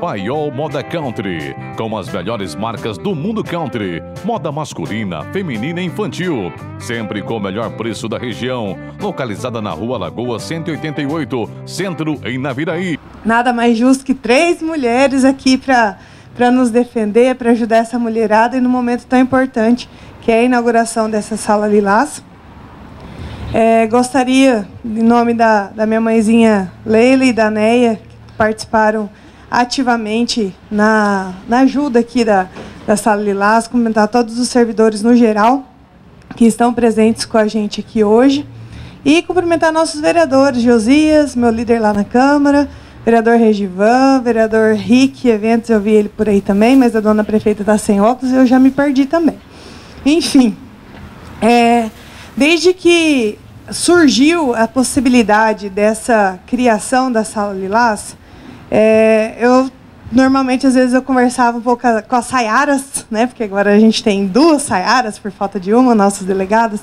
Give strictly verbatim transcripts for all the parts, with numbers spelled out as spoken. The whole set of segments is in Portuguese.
Paiol Moda Country, com as melhores marcas do mundo country, moda masculina, feminina e infantil, sempre com o melhor preço da região, localizada na Rua Lagoa cento e oitenta e oito, Centro, em Naviraí. Nada mais justo que três mulheres aqui para para nos defender, para ajudar essa mulherada e no momento tão importante que é a inauguração dessa Sala Lilás. É, gostaria, em nome da, da minha mãezinha Leila e da Neia, que participaram ativamente na, na ajuda aqui da, da Sala Lilás, cumprimentar todos os servidores no geral que estão presentes com a gente aqui hoje e cumprimentar nossos vereadores, Josias, meu líder lá na Câmara, vereador Regivan, vereador Rick, eventos, eu vi ele por aí também, mas a dona prefeita está sem óculos e eu já me perdi também. Enfim, é, desde que surgiu a possibilidade dessa criação da Sala Lilás, é, eu normalmente, às vezes, eu conversava um pouco com as Sayaras, né, porque agora a gente tem duas Sayaras, por falta de uma, nossos delegados,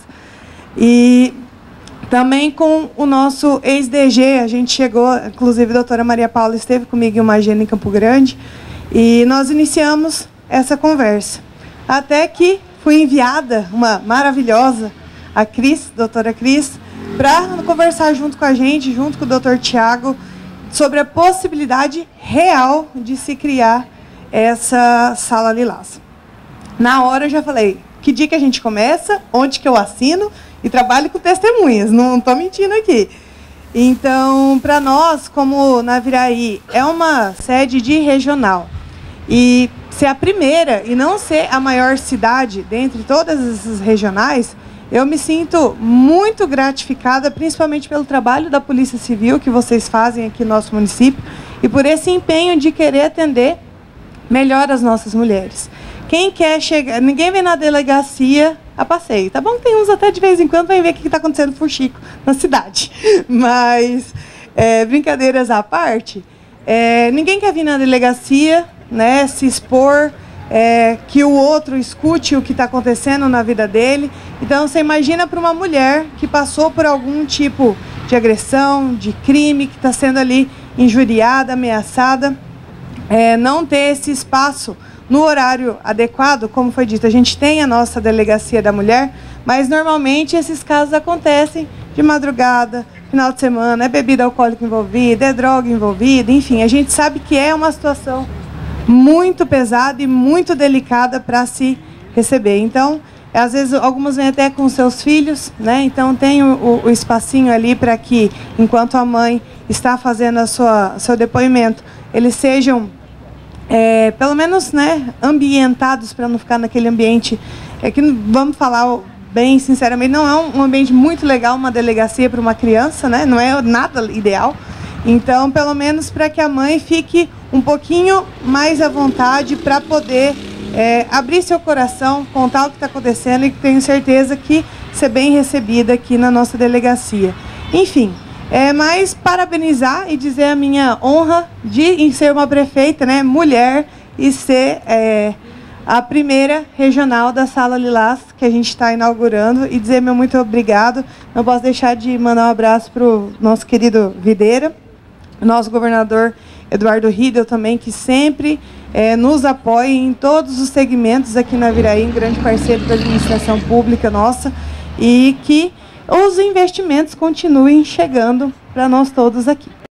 e também com o nosso ex-D G, a gente chegou, inclusive a doutora Maria Paula esteve comigo em uma agenda em Campo Grande, e nós iniciamos essa conversa. Até que fui enviada, uma maravilhosa, a Cris, doutora Cris, para conversar junto com a gente, junto com o doutor Tiago, sobre a possibilidade real de se criar essa Sala Lilás. Na hora eu já falei, que dia que a gente começa, onde que eu assino, e trabalho com testemunhas, não estou mentindo aqui. Então, para nós, como Naviraí é uma sede de regional, e ser a primeira e não ser a maior cidade dentre todas essas regionais, eu me sinto muito gratificada, principalmente pelo trabalho da Polícia Civil que vocês fazem aqui no nosso município e por esse empenho de querer atender melhor as nossas mulheres. Quem quer chegar, ninguém vem na delegacia a passeio, tá bom? Tem uns até de vez em quando vem ver o que está acontecendo com o Chico na cidade, mas é, brincadeiras à parte, é, ninguém quer vir na delegacia, né, se expor, é, que o outro escute o que está acontecendo na vida dele. Então, você imagina para uma mulher que passou por algum tipo de agressão, de crime, que está sendo ali injuriada, ameaçada, é, não ter esse espaço no horário adequado, como foi dito. A gente tem a nossa delegacia da mulher, mas normalmente esses casos acontecem de madrugada, final de semana, é bebida alcoólica envolvida, é droga envolvida, enfim, a gente sabe que é uma situação muito pesada e muito delicada para se receber. Então, às vezes, algumas vêm até com seus filhos, né? Então, tem o, o espacinho ali para que, enquanto a mãe está fazendo a sua, seu depoimento, eles sejam, é, pelo menos, né, ambientados, para não ficar naquele ambiente, é que, vamos falar bem sinceramente, não é um, um ambiente muito legal, uma delegacia para uma criança, né? Não é nada ideal. Então, pelo menos para que a mãe fique um pouquinho mais à vontade para poder é, abrir seu coração, contar o que está acontecendo e tenho certeza que ser bem recebida aqui na nossa delegacia. Enfim, é mais parabenizar e dizer a minha honra de em ser uma prefeita, né, mulher, e ser é, a primeira regional da Sala Lilás que a gente está inaugurando e dizer meu muito obrigado. Não posso deixar de mandar um abraço para o nosso querido Videira, nosso governador Eduardo Riedel também, que sempre é, nos apoia em todos os segmentos aqui na Naviraí, um grande parceiro da administração pública nossa, e que os investimentos continuem chegando para nós todos aqui.